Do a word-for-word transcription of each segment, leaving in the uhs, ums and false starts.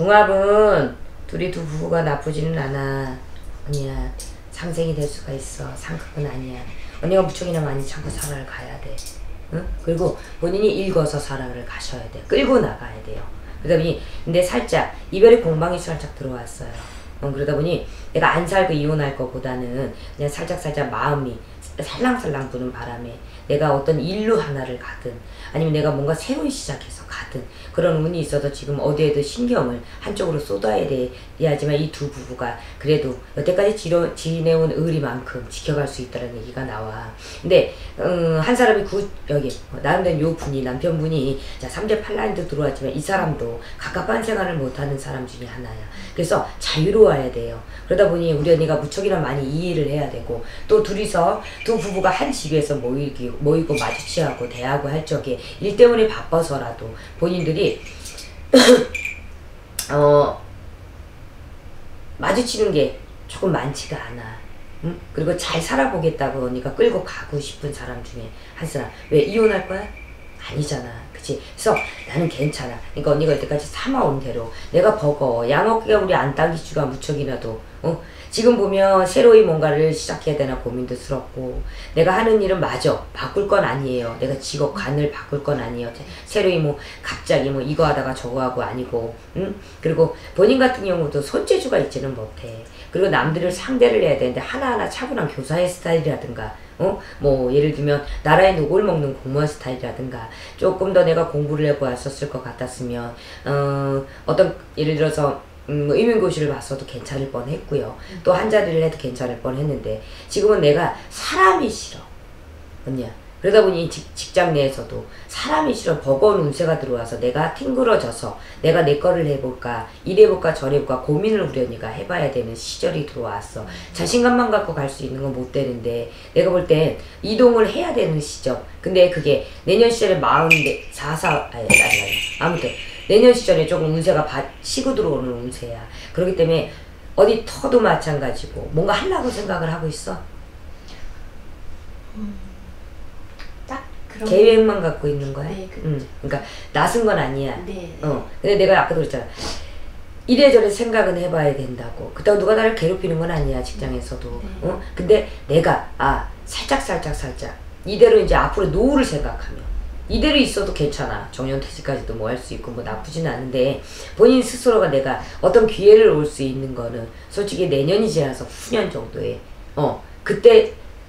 궁합은 둘이 두 부부가 나쁘지는 않아. 언니야 상생이 될 수가 있어. 상극은 아니야. 언니가 무척이나 많이 참고 사랑을 가야 돼. 응? 그리고 본인이 읽어서 사랑을 가셔야 돼. 끌고 나가야 돼요. 그러다 보니 근데 살짝 이별의 공방이 살짝 들어왔어요. 어, 그러다 보니 내가 안 살고 이혼할 것보다는 그냥 살짝살짝 마음이 살랑살랑 부는 바람에 내가 어떤 일로 하나를 가든 아니면 내가 뭔가 새로운 시작해서 가든 그런 운이 있어서 지금 어디에도 신경을 한쪽으로 쏟아야 돼야지만 이 두 부부가 그래도 여태까지 지려, 지내온 의리만큼 지켜갈 수 있다는 얘기가 나와. 근데 음, 한 사람이 구, 여기 나름대로 요 분이 남편분이 자 삼 대 팔 라인도 들어왔지만 이 사람도 갑갑한 생활을 못하는 사람 중에 하나야. 그래서 자유로워야 돼요. 그러다 보니 우리 언니가 무척이나 많이 이해를 해야 되고 또 둘이서 두 부부가 한 집에서 모이기, 모이고 마주치하고 대하고 할 적에 일 때문에 바빠서라도 본인들이 어 마주치는 게 조금 많지가 않아. 응? 그리고 잘 살아보겠다고 언니가 끌고 가고 싶은 사람 중에 한 사람. 왜 이혼할 거야? 아니잖아. 그치? 그래서 나는 괜찮아. 그러니까 언니가 여태까지 삼아온 대로 내가 버거워. 양어깨가 우리 안 당기지가 무척이나도 어? 지금 보면 새로이 뭔가를 시작해야 되나 고민도 스럽고 내가 하는 일은 마저 바꿀 건 아니에요. 내가 직업 관을 바꿀 건 아니에요. 새로이 뭐 갑자기 뭐 이거 하다가 저거 하고 아니고 응? 그리고 본인 같은 경우도 손재주가 있지는 못해. 그리고 남들을 상대를 해야 되는데 하나하나 차분한 교사의 스타일이라든가 어? 뭐 예를 들면 나라의 녹을 먹는 공무원 스타일이라든가 조금 더 내가 공부를 해보았었을 것 같았으면 어, 어떤 예를 들어서 음, 의문고시를 봤어도 괜찮을 뻔했고요. 또 한 자리를 해도 괜찮을 뻔했는데 지금은 내가 사람이 싫어. 언니야. 그러다 보니 직, 직장 내에서도 사람이 싫어. 버거운 운세가 들어와서 내가 튕그러져서 내가 내 거를 해볼까 이래볼까 저래볼까 고민을 우리 언니가 해봐야 되는 시절이 들어왔어. 자신감만 갖고 갈 수 있는 건 못 되는데 내가 볼 땐 이동을 해야 되는 시점. 근데 그게 내년 시절에 마흔사 사 아니 아니 아니 아무튼 내년 시절에 조금 운세가 바, 치고 들어오는 운세야. 그렇기 때문에 어디 터도 마찬가지고 뭔가 하려고 생각을 하고 있어. 음, 딱 그런 계획만 갖고 있는 거야. 네, 그렇죠. 응. 그러니까 낯은 건 아니야. 네. 어. 근데 내가 아까도 그랬잖아. 이래저래 생각은 해봐야 된다고. 그렇다고 누가 나를 괴롭히는 건 아니야 직장에서도. 네. 어? 근데 내가 아 살짝 살짝 살짝 이대로 이제 앞으로 노후를 생각하면 이대로 있어도 괜찮아. 정년퇴직까지도 뭐 할 수 있고 뭐 나쁘진 않은데 본인 스스로가 내가 어떤 기회를 올 수 있는 거는 솔직히 내년이 지나서 후년 정도에 어 그때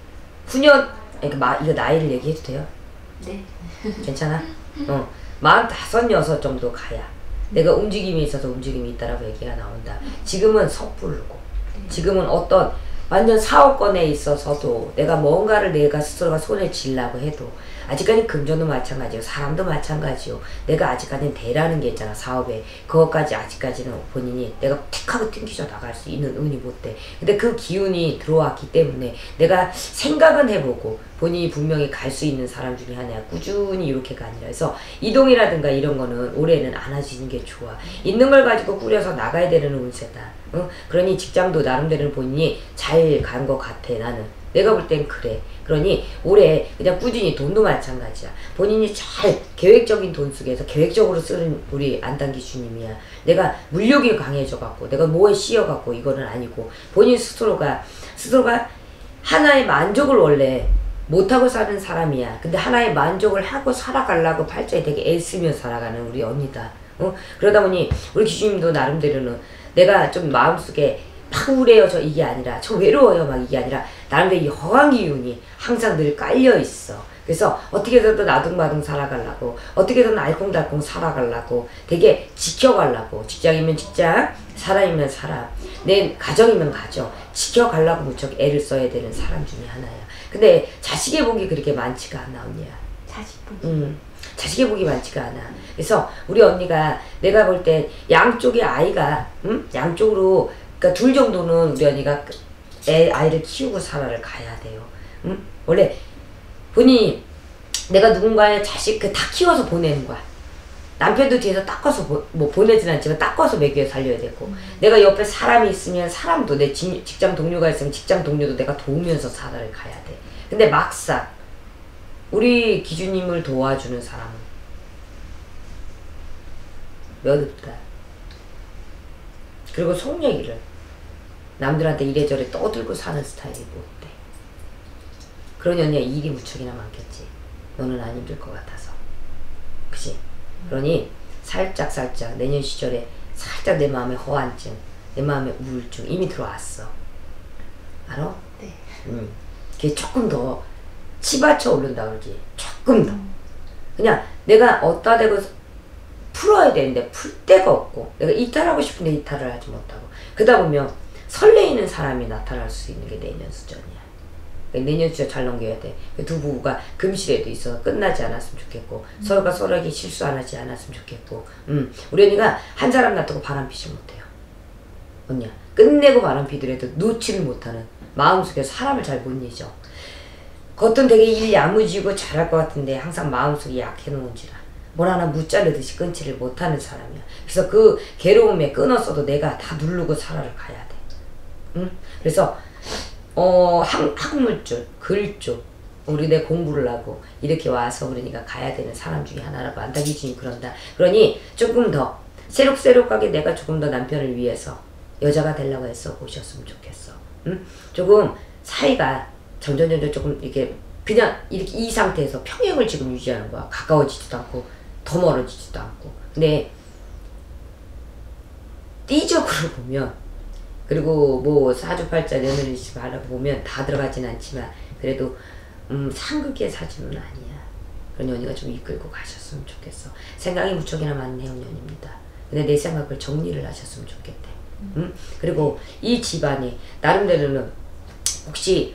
후년 그러니까 마, 이거 나이를 얘기해도 돼요? 네. 괜찮아? 어 마흔다섯 여섯 정도 가야 내가 움직임이 있어서 움직임이 있다라고 얘기가 나온다. 지금은 섣부르고 지금은 어떤 완전 사업권에 있어서도 내가 뭔가를 내가 스스로가 손에 쥐려고 해도 아직까지 금전도 마찬가지고 사람도 마찬가지요. 내가 아직까지는 대라는 게 있잖아 사업에. 그것까지 아직까지는 본인이 내가 틱하고 튕기져 나갈 수 있는 운이 못 돼. 근데 그 기운이 들어왔기 때문에 내가 생각은 해보고 본인이 분명히 갈 수 있는 사람 중에 하나야. 꾸준히 이렇게가 아니라 해서 이동이라든가 이런 거는 올해는 안 하시는 게 좋아. 있는 걸 가지고 꾸려서 나가야 되는 운세다. 어? 그러니 직장도 나름대로 본인이 잘 간 것 같아 나는. 내가 볼 땐 그래. 그러니 올해 그냥 꾸준히 돈도 마찬가지야. 본인이 잘 계획적인 돈 속에서 계획적으로 쓰는 우리 안당기 주님이야. 내가 물욕이 강해져 갖고 내가 뭐에 씌여 갖고 이거는 아니고 본인 스스로가 스스로가 하나의 만족을 원래 못하고 사는 사람이야. 근데 하나의 만족을 하고 살아가려고 팔자에 되게 애쓰며 살아가는 우리 언니다. 어? 그러다 보니 우리 기주님도 나름대로는 내가 좀 마음속에 막 우울해요 저 이게 아니라 저 외로워요 막 이게 아니라 나름대로 허황 기운이 항상 늘 깔려 있어. 그래서 어떻게든 나둥바둥 살아가려고 어떻게든 알콩달콩 살아가려고 되게 지켜가려고 직장이면 직장 사람이면 사람 내 가정이면 가정 지켜가려고 무척 애를 써야 되는 사람 중에 하나야. 근데 자식의 복이 그렇게 많지가 않아 언니야. 자식 복이 음, 자식의 복이 많지가 않아. 그래서 우리 언니가 내가 볼 때 양쪽의 아이가 음? 양쪽으로 그러니까 둘 정도는 우리 언니가 애, 아이를 키우고 살아를 가야 돼요. 응? 원래 본인이 내가 누군가의 자식 그 다 키워서 보내는 거야. 남편도 뒤에서 닦아서 보, 뭐 보내진 않지만 닦아서 먹여 살려야 되고 음. 내가 옆에 사람이 있으면 사람도 내 지, 직장 동료가 있으면 직장 동료도 내가 도우면서 살아를 가야 돼. 근데 막상 우리 기주님을 도와주는 사람은 몇 없다. 그리고 속 얘기를 남들한테 이래저래 떠들고 사는 스타일이 못돼. 그러니 언니가 일이 무척이나 많겠지. 너는 안 힘들 것 같아서. 그치? 그러니 살짝 살짝 내년 시절에 살짝 내 마음에 허한증, 내 마음에 우울증 이미 들어왔어. 알아? 네. 응. 그게 조금 더 치받쳐 오른다 그러지. 조금 더. 그냥 내가 어디다 대고 풀어야 되는데 풀 데가 없고, 내가 이탈하고 싶은데 이탈을 하지 못하고, 그러다 보면 설레이는 사람이 나타날 수 있는 게 내년 수전이야. 그러니까 내년 수전 잘 넘겨야 돼. 두 부부가 금실에도 있어 끝나지 않았으면 좋겠고, 음. 서로가 서로에게 실수 안 하지 않았으면 좋겠고, 음. 우리 언니가 한 사람 놔두고 바람 피지 못해요. 언니야. 끝내고 바람 피더라도 놓지를 못하는, 마음속에 사람을 잘 못 잊어. 겉은 되게 일 야무지고 잘할 것 같은데 항상 마음속이 약해 놓은지라 뭘 하나 무자르듯이 끊지를 못하는 사람이야. 그래서 그 괴로움에 끊었어도 내가 다 누르고 살아를 가야 돼. 응? 그래서 어 학, 학문 쪽, 글 쪽, 우리 내 공부를 하고 이렇게 와서 그러니까 가야 되는 사람 중에 하나라고 안다기준이 그런다. 그러니 조금 더 새록새록하게 내가 조금 더 남편을 위해서 여자가 되려고 해서 오셨으면 좋겠어. 응? 조금 사이가 점점 점점 조금 이렇게 그냥 이렇게 이 상태에서 평행을 지금 유지하는 거야. 가까워지지도 않고 더 멀어지지도 않고. 근데 띠적으로 보면, 그리고 뭐 사주팔자 며느리 집 하라고 보면 다 들어가진 않지만 그래도 음 상극의 사주는 아니야. 그런 연이가 좀 이끌고 가셨으면 좋겠어. 생각이 무척이나 많은 해운년입니다. 근데 내 생각을 정리를 하셨으면 좋겠대. 음. 음? 그리고 이 집안이 나름대로는 혹시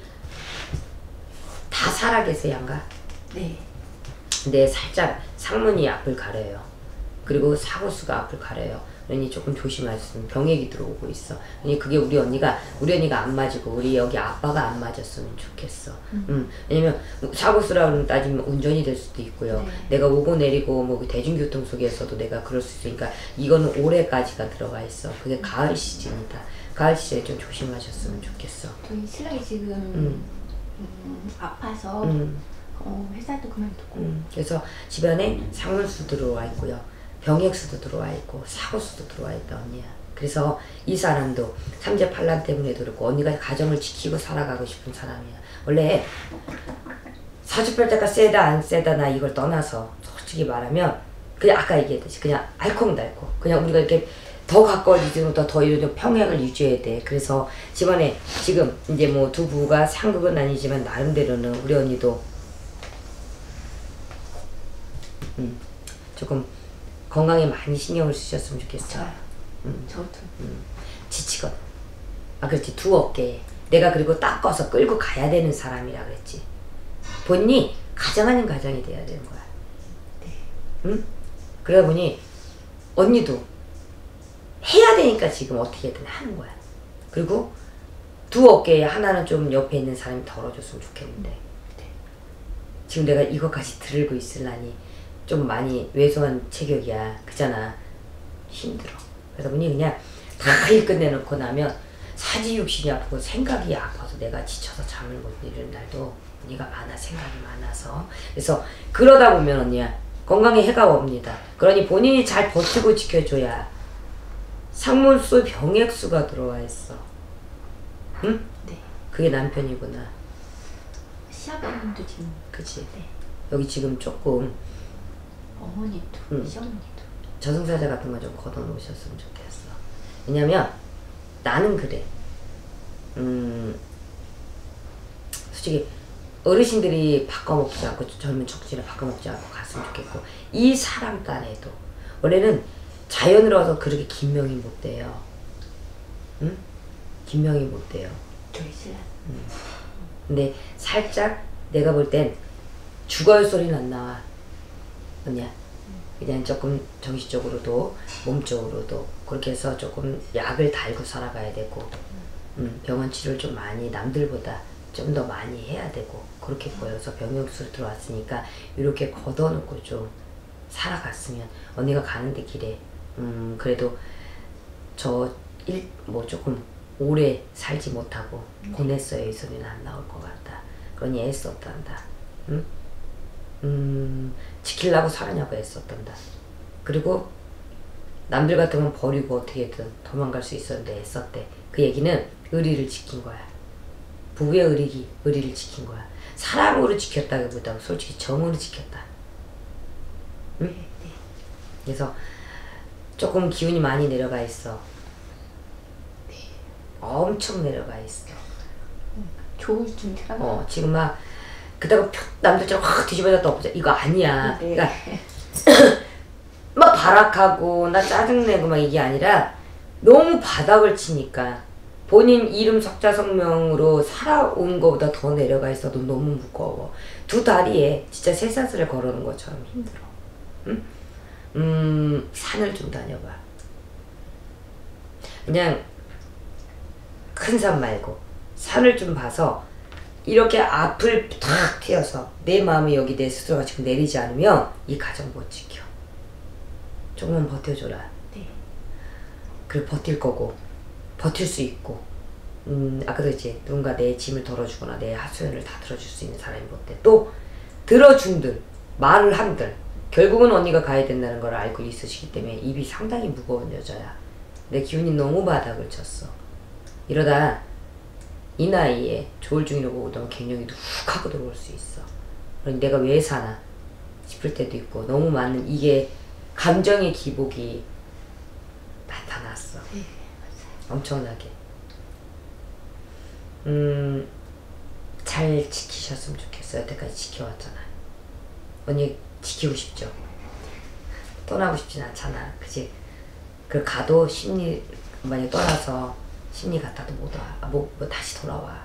다 살아계세요, 안가? 네. 근데 살짝 상문이 앞을 가려요. 그리고 사고수가 앞을 가려요. 그러니 조금 조심하셨으면 병액이 들어오고 있어. 그러니 그게 우리 언니가 우리 언니가 안 맞고 우리 여기 아빠가 안 맞았으면 좋겠어. 음. 음. 왜냐면 사고수라고 따지면 운전이 될 수도 있고요. 네. 내가 오고 내리고 뭐 대중교통 속에서도 내가 그럴 수 있으니까 이거는 올해까지가 들어가 있어. 그게 가을 시즌이다. 가을 시즌에 좀 조심하셨으면 좋겠어. 저희 신랑이 지금 음. 음, 아파서 음. 어, 회사도 그만두고 음. 그래서 집안에 상문수 들어와 있고요. 병액수도 들어와 있고 사고수도 들어와 있다 언니야. 그래서 이 사람도 삼재팔란 때문에도 그렇고 언니가 가정을 지키고 살아가고 싶은 사람이야. 원래 사주팔자가 세다 안 세다 나 이걸 떠나서 솔직히 말하면 그냥 아까 얘기했듯이 그냥 알콩달콩 그냥 우리가 이렇게 더 가까워지지 더, 더 이런 평행을 유지해야 돼. 그래서 집안에 지금 이제 뭐 두 부부가 상극은 아니지만 나름대로는 우리 언니도 음, 조금 건강에 많이 신경을 쓰셨으면 좋겠어. 음. 저도. 음. 지치거든. 아 그렇지. 두 어깨에. 내가 그리고 닦아서 끌고 가야 되는 사람이라 그랬지. 본인이 가장 아닌 가장이 돼야 되는 거야. 네. 응? 그러다 보니 언니도 해야 되니까 지금 어떻게든 하는 거야. 그리고 두 어깨에 하나는 좀 옆에 있는 사람이 덜어줬으면 좋겠는데 네. 지금 내가 이것까지 들고 있으려니 좀 많이 왜소한 체격이야. 그잖아. 힘들어. 그러다 보니 그냥 다 일 끝내놓고 나면 사지육신이 아프고 생각이 아파서 내가 지쳐서 잠을 못 이루는 날도 언니가 많아. 생각이 많아서. 그래서 그러다 보면 언니야 건강에 해가 옵니다. 그러니 본인이 잘 버티고 지켜줘야. 상문수 병액수가 들어와 있어. 응? 네. 그게 남편이구나. 시아버님도 지금. 그치. 네. 여기 지금 조금 어머니도 응. 시어머니도 저승사자 같은 거 좀 걷어 놓으셨으면 좋겠어. 왜냐면 나는 그래. 음 솔직히 어르신들이 바꿔먹지 않고 젊은 척지를 바꿔먹지 않고 갔으면 좋겠고 이 사람 딴에도 원래는 자연으로 와서 그렇게 긴 명이 못 돼요. 응? 긴 명이 못 돼요. 저희 신랑. 응. 근데 살짝 내가 볼 땐 죽어요 소리는 안 나와. 언니야. 그냥 조금 정신적으로도 몸적으로도 그렇게 해서 조금 약을 달고 살아가야 되고 음, 병원 치료를 좀 많이 남들보다 좀 더 많이 해야 되고 그렇게 보여서 병역수로 들어왔으니까 이렇게 걷어놓고 좀 살아갔으면 언니가 가는데 길에 음 그래도 저 일 뭐 조금 오래 살지 못하고 보냈어요. 이 소리는 안 나올 것 같다. 그러니 애썼단다. 응? 음 지키려고 살았냐고 애썼단다. 그리고 남들 같으면 버리고 어떻게든 도망갈 수 있었는데 애썼대. 그 얘기는 의리를 지킨 거야. 부부의 의리, 의리를 지킨 거야. 사랑으로 지켰다기보다 솔직히 정으로 지켰다. 응? 그래서 조금 기운이 많이 내려가 있어. 엄청 내려가 있어. 조울증처럼. 어, 지금 막 그다가 남들처럼 확 뒤집어졌다 엎어져. 이거 아니야. 네. 그러니까 막 발악하고 나 짜증내고 막 이게 아니라 너무 바닥을 치니까 본인 이름 석자 성명으로 살아온 것보다 더 내려가 있어도 너무 무거워. 두 다리에 진짜 쇠사슬을 걸어놓은 것처럼 힘들어. 응? 음, 산을 좀 다녀봐. 그냥 큰 산 말고 산을 좀 봐서 이렇게 앞을 탁 튀어서 내 마음이 여기 내 스스로가 지금 내리지 않으면 이 가정 못 지켜. 조금만 버텨줘라. 네. 그리고 버틸 거고 버틸 수 있고 음 아까도 했지 누군가 내 짐을 덜어주거나 내 하소연을 다 들어줄 수 있는 사람이 못돼. 또 들어준들 말을 한들 결국은 언니가 가야 된다는 걸 알고 있으시기 때문에 입이 상당히 무거운 여자야. 내 기운이 너무 바닥을 쳤어. 이러다 이 나이에 조울증이라고 오던 갱년기도 훅 하고 들어올 수 있어. 그러니 내가 왜 사나 싶을 때도 있고 너무 많은 이게 감정의 기복이 나타났어. 네, 엄청나게. 음, 잘 지키셨으면 좋겠어. 여태까지 지켜왔잖아. 언니 지키고 싶죠? 떠나고 싶진 않잖아. 그치? 그 가도 심리 만약에 떠나서 심리 같아도 못 와. 뭐, 뭐 다시 돌아와.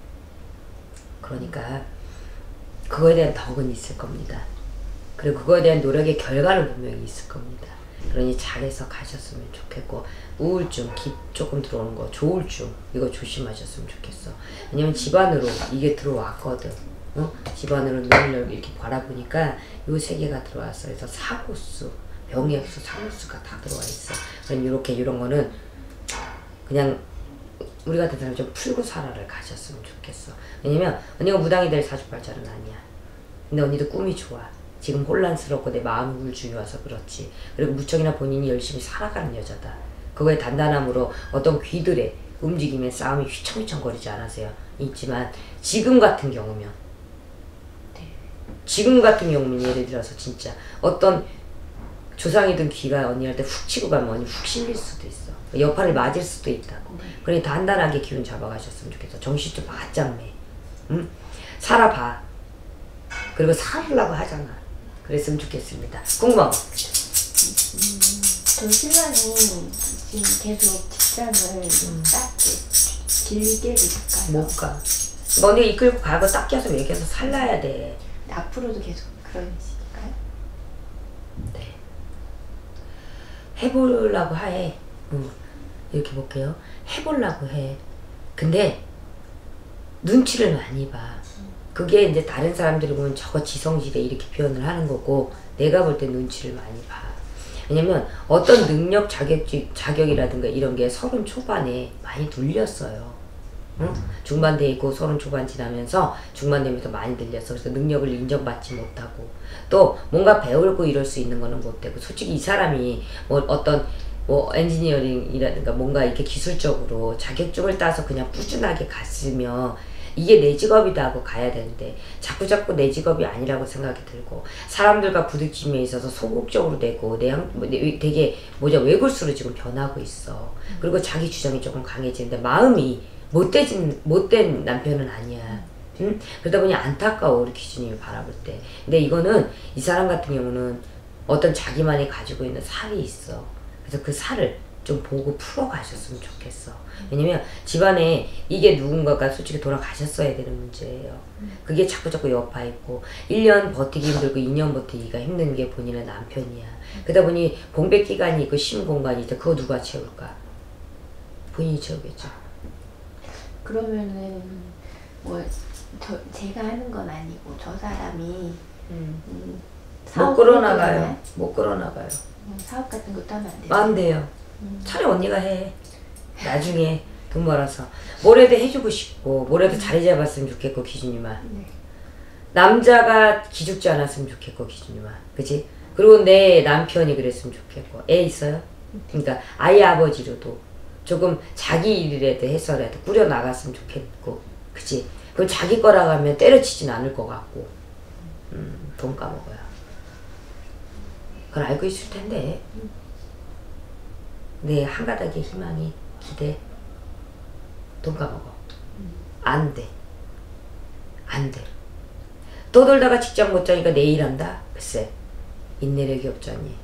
그러니까 그거에 대한 덕은 있을 겁니다. 그리고 그거에 대한 노력의 결과는 분명히 있을 겁니다. 그러니 잘해서 가셨으면 좋겠고 우울증 기 조금 들어오는 거 조울증 이거 조심하셨으면 좋겠어. 왜냐면 집안으로 이게 들어왔거든. 어? 집안으로 눈을 이렇게 바라보니까 요 세 개가 들어왔어. 그래서 사고수, 병역수, 상수가 다 들어와 있어. 그럼 이렇게 이런 거는 그냥 우리 같은 사람이 좀 풀고 살아를 가셨으면 좋겠어. 왜냐면 언니가 무당이 될 사주팔자는 아니야. 근데 언니도 꿈이 좋아. 지금 혼란스럽고 내 마음이 우울증이 와서 그렇지. 그리고 무척이나 본인이 열심히 살아가는 여자다. 그거의 단단함으로 어떤 귀들의 움직임에 싸움이 휘청휘청거리지 않으세요. 있지만 지금 같은 경우면 지금 같은 경우는 예를 들어서 진짜 어떤 조상이든 귀가 언니한테 훅 치고 가면 언니 훅 실릴 수도 있어. 여파를 맞을 수도 있다고. 그러니 단단하게 기운 잡아가셨으면 좋겠어. 정신 좀 바짝 내. 응? 살아봐. 그리고 살으려고 하잖아. 그랬으면 좋겠습니다. 궁금한 거. 음, 저 신랑이 지금 계속 직장을 음. 딱 길게 될까요? 못 가. 언니가 이끌고 가고 딱 껴서 얘기해서 살라야 돼. 앞으로도 계속 그런 식일까요? 네. 해보려고 해. 응. 이렇게 볼게요. 해보려고 해. 근데 눈치를 많이 봐. 그게 이제 다른 사람들이 보면 저거 지성질에 이렇게 표현을 하는 거고 내가 볼 때 눈치를 많이 봐. 왜냐면 어떤 능력 자격지, 자격이라든가 이런 게 서른 초반에 많이 눌렸어요. 응? 중반 돼 있고 서른 초반 지나면서 중반 되면서 많이 들렸어. 그래서 능력을 인정받지 못하고 또 뭔가 배우고 이럴 수 있는 거는 못 되고 솔직히 이 사람이 뭐 어떤 뭐 엔지니어링이라든가 뭔가 이렇게 기술적으로 자격증을 따서 그냥 꾸준하게 갔으면 이게 내 직업이다 하고 가야 되는데 자꾸자꾸 내 직업이 아니라고 생각이 들고 사람들과 부딪힘에 있어서 소극적으로 되고 내 양, 되게 뭐냐 외골수로 지금 변하고 있어. 그리고 자기 주장이 조금 강해지는데 마음이 못되진, 못된 남편은 아니야. 응? 그러다 보니 안타까워 우리 기준님이 바라볼 때. 근데 이거는 이 사람 같은 경우는 어떤 자기만이 가지고 있는 살이 있어. 그래서 그 살을 좀 보고 풀어가셨으면 좋겠어. 왜냐면 집안에 이게 누군가가 솔직히 돌아가셨어야 되는 문제예요. 그게 자꾸자꾸 여파 있고 일 년 버티기 힘들고 이 년 버티기가 힘든 게 본인의 남편이야. 그러다 보니 공백 기간이 있고 쉼 공간이 있다. 그거 누가 채울까? 본인이 채우겠죠. 그러면은 뭐 저, 제가 하는 건 아니고 저 사람이 음. 음, 못 끌어나가요. 못 끌어나가요. 음, 사업 같은 것도 하면 안 돼요? 안 돼요. 음. 차라리 언니가 해. 나중에 돈 벌어서 뭐라도 해주고 싶고 뭐라도 자리 잡았으면 좋겠고 기준이만. 네. 남자가 기죽지 않았으면 좋겠고 기준이만. 그치? 그리고 내 남편이 그랬으면 좋겠고. 애 있어요? 그러니까 아이 아버지로도 조금 자기 일이라도 해서라도 꾸려 나갔으면 좋겠고, 그치? 그걸 자기 거라고 하면 때려치진 않을 것 같고, 음, 돈 까먹어요. 그걸 알고 있을 텐데, 내 한 가닥의 희망이 기대, 돈 까먹어. 안 돼. 안 돼. 떠돌다가 직장 못 자니까 내일 한다? 글쎄, 인내력이 없잖니.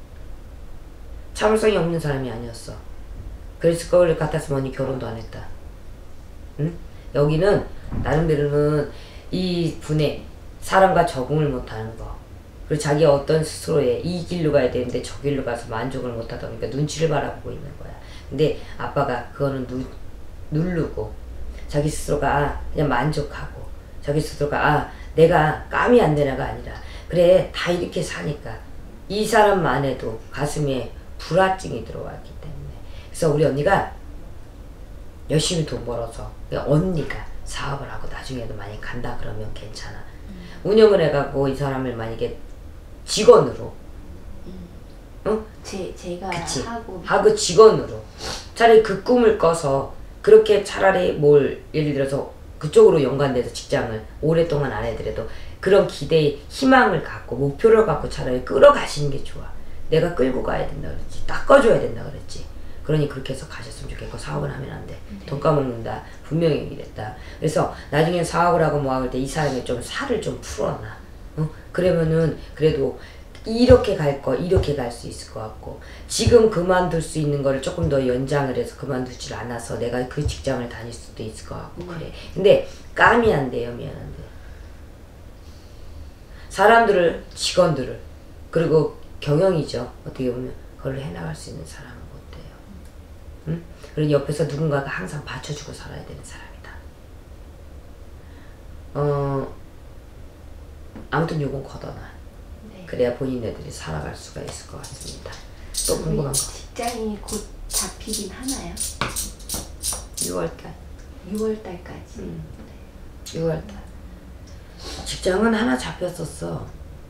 참을성이 없는 사람이 아니었어. 그랬을 걸 같았으면 언니 결혼도 안 했다. 응? 여기는 나름대로는 이 분에 사람과 적응을 못하는 거, 그리고 자기 어떤 스스로에 이 길로 가야 되는데 저 길로 가서 만족을 못하다 보니까 눈치를 바라보고 있는 거야. 근데 아빠가 그거는 누, 누르고 자기 스스로가 아, 그냥 만족하고, 자기 스스로가 아, 내가 깜이 안 되나가 아니라 그래, 다 이렇게 사니까 이 사람만 해도 가슴에 불화증이 들어왔기 때문에. 그래서 우리 언니가 열심히 돈 벌어서, 언니가 사업을 하고 나중에도 많이 간다 그러면 괜찮아. 음. 운영을 해가고 이 사람을 만약에 직원으로, 음. 응? 제, 제가 그치. 하고 하고 직원으로 차라리 그 꿈을 꿔서, 그렇게 차라리 뭘 예를 들어서 그쪽으로 연관돼서 직장을 오랫동안 안 해더라도 그런 기대의 희망을 갖고 목표를 갖고 차라리 끌어가시는 게 좋아. 내가 끌고 가야 된다 그랬지, 닦아줘야 된다 그랬지. 그러니 그렇게 해서 가셨으면 좋겠고, 사업을 하면 안 돼. 네. 돈 까먹는다. 분명히 이랬다. 그래서 나중에 사업을 하고 뭐 할 때 이 사람이 좀 살을 좀 풀어놔. 어? 그러면은 그래도 이렇게 갈 거 이렇게 갈 수 있을 것 같고, 지금 그만둘 수 있는 거를 조금 더 연장을 해서 그만두질 않아서 내가 그 직장을 다닐 수도 있을 것 같고. 음. 그래. 근데 깜이 안 돼요. 미안한데 사람들을, 직원들을, 그리고 경영이죠. 어떻게 보면 그걸 해나갈 수 있는 사람은 못 돼요. 응? 그리고 옆에서 누군가가 항상 받쳐주고 살아야 되는 사람이다. 어, 아무튼 요건 걷어놔. 네. 그래야 본인네들이 살아갈 수가 있을 것 같습니다. 또 궁금한 거. 직장이 곧 잡히긴 하나요? 유월달. 유월달까지. 음. 유월달. 직장은 하나 잡혔었어.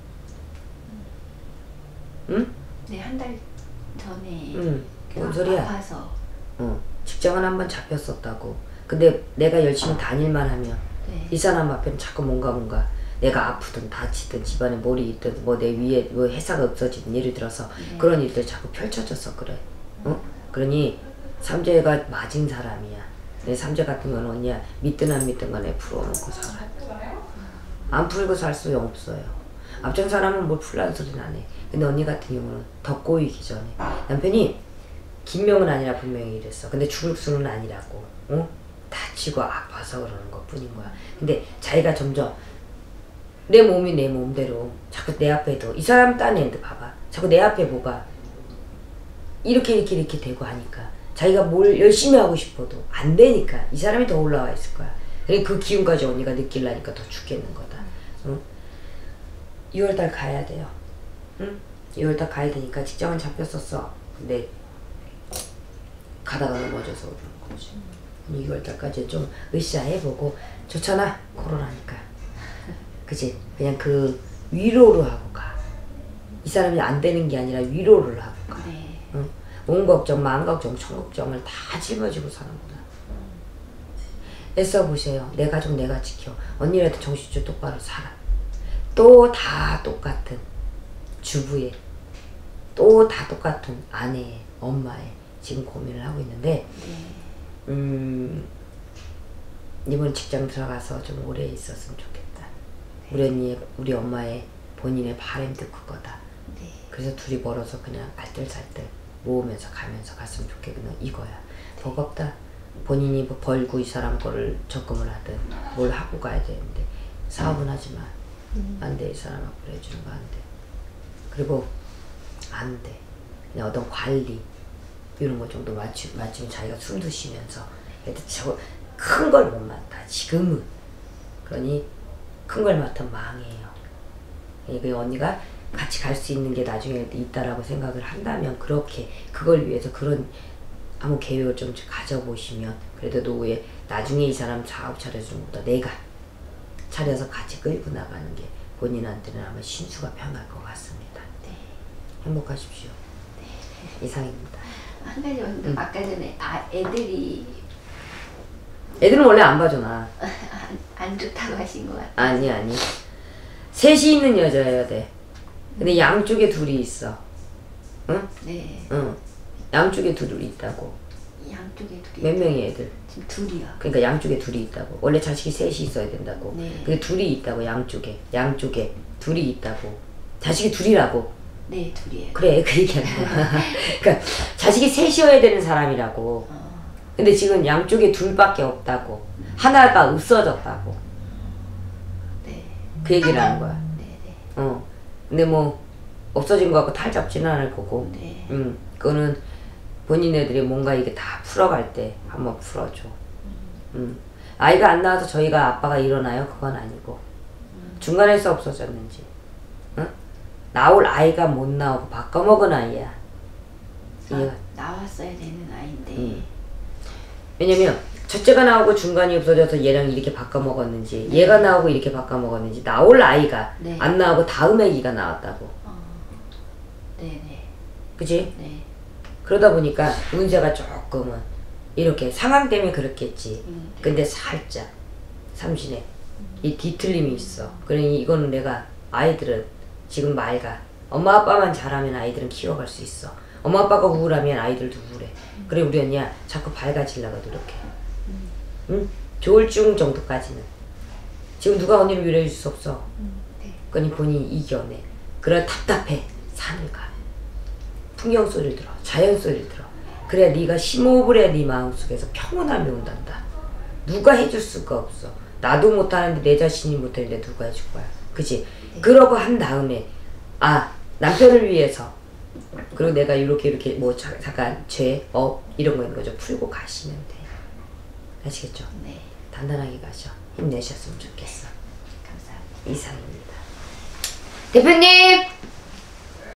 응? 네, 한 달 전에. 응. 뭔 소리야? 아파서. 어, 직장은 한번 잡혔었다고. 근데 내가 열심히 다닐만 하면 네. 이 사람 앞에는 자꾸 뭔가 뭔가 내가 아프든 다치든 집안에 뭘이 있든 뭐 내 위에 뭐 회사가 없어지든 예를 들어서 네. 그런 일들 자꾸 펼쳐졌어. 그래. 어? 그러니 삼재가 맞은 사람이야. 내 삼재 같은 건 언니야, 믿든 안 믿든 간에 풀어놓고 살아. 안 풀고 살 수 없어요. 앞전 사람은 뭘 풀라는 소리는 안 해. 근데 언니 같은 경우는 더 꼬이기 전에 남편이 김명은 아니라 분명히 이랬어. 근데 죽을 수는 아니라고. 어? 다치고 아파서 그러는 것 뿐인 거야. 근데 자기가 점점 내 몸이 내 몸대로 자꾸 내 앞에도 이 사람 딴 애들 봐봐. 자꾸 내 앞에 뭐가 이렇게 이렇게 이렇게 되고 하니까 자기가 뭘 열심히 하고 싶어도 안 되니까 이 사람이 더 올라와 있을 거야. 그러니까 그 기운까지 언니가 느끼려니까 더 죽겠는 거다. 응? 유월달 가야 돼요. 응? 유월달 가야 되니까 직장은 잡혔었어. 근데 가다가 넘어져서 그러는 거지. 유월달까지 좀 으쌰해보고. 좋잖아, 코로나니까. 그치? 그냥 그 위로를 하고 가. 이 사람이 안 되는 게 아니라 위로를 하고 가. 네. 응? 온 걱정, 마음 걱정, 천 걱정을 다 짊어지고 사는구나. 애써 보세요. 내 가족 내가 지켜. 언니라도 정신 좀 똑바로 살아. 또 다 똑같은 주부의, 또 다 똑같은 아내의, 엄마의 지금 고민을 하고 있는데, 음, 이번 직장 들어가서 좀 오래 있었으면 좋겠다. 우리 언니의, 우리 엄마의 본인의 바람도 그거다. 그래서 둘이 멀어서 그냥 알뜰살뜰 모으면서 가면서 갔으면 좋겠구나, 이거야. 버겁다. 본인이 뭐 벌고 이 사람 거를 적금을 하든 뭘 하고 가야 되는데 사업은 하지만 음. 안 돼. 이 사람하고 해주는 거 안 돼. 그리고 안 돼. 그냥 어떤 관리 이런 거 정도 맞추, 맞추면 자기가 숨도 쉬면서 저거 큰 걸 못 맡아 지금은. 그러니 큰 걸 맡으면 망해요. 그러니까 언니가 같이 갈 수 있는 게 나중에 있다라고 생각을 한다면 그렇게 그걸 위해서 그런 아무 계획을 좀 가져보시면 그래도 노후에 나중에 이 사람 사업 차려주는 것보다 내가 차려서 같이 끌고 나가는 게 본인한테는 아마 신수가 편할 것 같습니다. 네. 행복하십시오. 네. 이상입니다. 한 가지 음. 아까 전에 아, 애들이 애들은 원래 안 봐줘 나. 안, 안 좋다고 하신 것 같아요. 아니 아니. 셋이 있는 여자여야 돼. 근데 양쪽에 둘이 있어. 응? 네. 응. 양쪽에 둘이 있다고. 양쪽에 둘이. 몇 명이 애들? 지금 둘이요. 그러니까 양쪽에 둘이 있다고. 원래 자식이 셋이 있어야 된다고. 네. 근데 둘이 있다고 양쪽에. 양쪽에 둘이 있다고. 자식이 둘이라고. 네, 둘이에요. 그래 그 얘기하는 거야. 그러니까 자식이 셋이어야 되는 사람이라고. 어. 근데 지금 양쪽에 둘밖에 없다고. 하나가 없어졌다고. 네. 그 얘기를 하는 거야. 네, 네. 어. 근데 뭐 없어진 거 갖고 탈 잡지는 않을 거고. 네. 음, 그거는 본인네들이 뭔가 이게 다 풀어갈 때 한번 풀어줘. 음. 아이가 안 나와서 저희가 아빠가 일어나요? 그건 아니고. 중간에서 없어졌는지. 응? 나올 아이가 못 나오고 바꿔먹은 아이야. 아, 나왔어야 되는 아이인데. 음. 왜냐면 첫째가 나오고 중간이 없어져서 얘랑 이렇게 바꿔먹었는지 네. 얘가 나오고 이렇게 바꿔먹었는지 나올 아이가 네. 안 나오고 다음 애기가 나왔다고. 어. 네네. 그치? 네. 그러다 보니까 운세가 조금은 이렇게 상황 때문에 그렇겠지. 음, 네. 근데 살짝 삼신에 이 뒤틀림이 있어. 그러니 이거는 내가 아이들은 지금 맑아. 엄마 아빠만 잘하면 아이들은 키워갈 수 있어. 엄마 아빠가 우울하면 아이들도 우울해. 그래 우리 언니야 자꾸 밝아지려고 노력해. 음. 응? 조울증 정도까지는. 지금 누가 언니를 위로해 줄 수 없어. 음, 네. 그러니 본인이 이겨내. 그래 답답해. 산을 가. 풍경 소리를 들어. 자연 소리를 들어. 그래 네가 심호흡을 해. 네 마음속에서 평온함이 온단다. 누가 해줄 수가 없어. 나도 못하는데 내 자신이 못하는데 누가 해줄 거야. 그치? 네. 그러고 한 다음에 아 남편을 위해서 그리고 내가 이렇게 이렇게 뭐 자, 잠깐 죄, 업 이런 거 있는 거죠. 풀고 가시면 돼. 아시겠죠? 네. 단단하게 가셔. 힘내셨으면 좋겠어. 감사합니다. 이상입니다. 대표님!